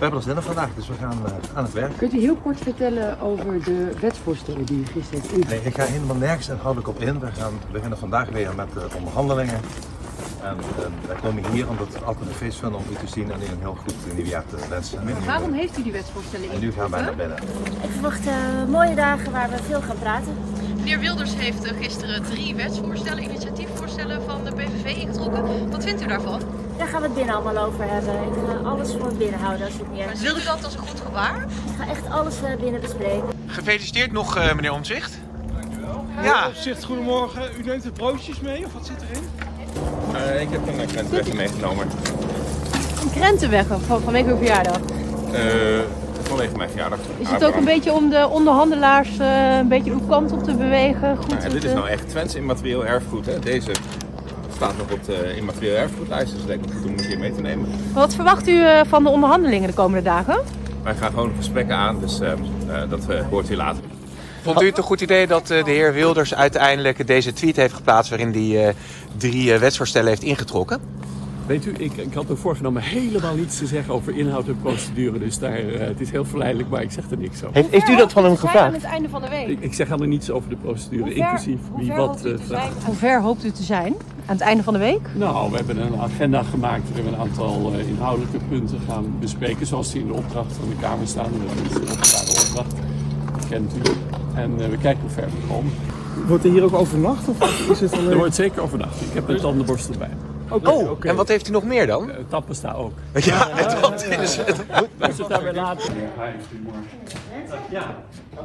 hebben er zin in vandaag, dus we gaan aan het werk. Kunt u heel kort vertellen over de wetsvoorstellen die u gisteren heeft ingediend? Nee, ik ga helemaal nergens inhoudelijk op in. We gaan beginnen vandaag weer met de onderhandelingen. En wij komen hier omdat we het altijd een feest vinden om u te zien en u een heel goed nieuwjaar te wensen. Maar waarom heeft u die wetsvoorstellen ingediend? En nu gaan wij naar binnen. Ik verwacht mooie dagen waar we veel gaan praten. Meneer Wilders heeft gisteren 3 wetsvoorstellen, initiatiefvoorstellen van de PVV ingetrokken. Wat vindt u daarvan? Daar gaan we het binnen allemaal over hebben. Ik ga alles voor het binnen houden als het niet erg is. Wilt u dat als een goed gebaar? Ik ga echt alles binnen bespreken. Gefeliciteerd nog, meneer Omtzigt. Dankjewel. Ja. Omtzigt, goedemorgen. U neemt de broodjes mee of wat zit erin? Ik heb een krentenwekker meegenomen. Een krentenwekker vanwege uw verjaardag? Vanwege mijn verjaardag. Is het ook een beetje om de onderhandelaars een beetje uw kant op te bewegen? Goed, dit is nou echt Twents immaterieel erfgoed. Hè? Deze staat nog op de immaterieel erfgoedlijst, dus het lijkt me goed om een keer mee te nemen. Wat verwacht u van de onderhandelingen de komende dagen? Wij gaan gewoon gesprekken aan, dus dat hoort u later. Vond u het een goed idee dat de heer Wilders uiteindelijk deze tweet heeft geplaatst waarin hij 3 wetsvoorstellen heeft ingetrokken? Weet u, ik had me voorgenomen helemaal niets te zeggen over inhoud en procedure. Dus het is heel verleidelijk, maar ik zeg er niks over. Heeft u dat van hem gevraagd? Aan het einde van de week. Ik zeg helemaal niets over de procedure, inclusief wie wat vraagt. Hoe ver hoopt u te zijn aan het einde van de week? Nou, we hebben een agenda gemaakt waarin we een aantal inhoudelijke punten gaan bespreken. Zoals die in de opdracht van de Kamer staan. Dat is de openbare opdracht, dat kent u. En we kijken hoe ver we komen. Wordt er hier ook overnacht of is het alleen... Er wordt zeker overnacht. Ik heb een tandenborstel bij. Okay. En wat heeft u nog meer dan? Tappesta ook. Ja, dat is het. We zitten daar weer later. Goedemorgen. Ja.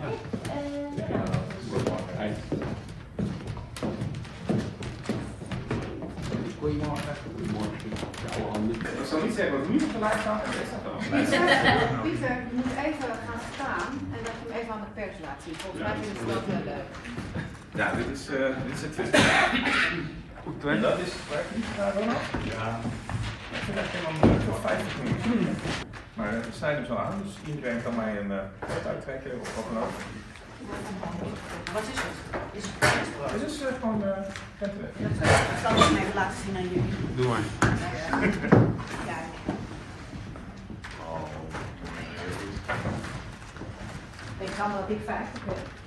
Goedemorgen. Ik zal niet zeggen wat we nu gelijk gaan. Pieter, je moet even gaan staan en dat je hem even aan de pers laat zien. Volgens mij vind ik het wel heel leuk. Ja, dit is het tweede. En dat is waar ik niet naar Ronald? Ja. Ik vind dat helemaal voor 50 minuten. Maar we snijden hem zo aan, dus iedereen kan mij een vet uittrekken of wat dan ook. Wat is het? Dit is gewoon krentenweg. Dat zal ik hem even laten zien aan jullie. Doe maar. Kijk. Ik kan wel dik 50 hebben.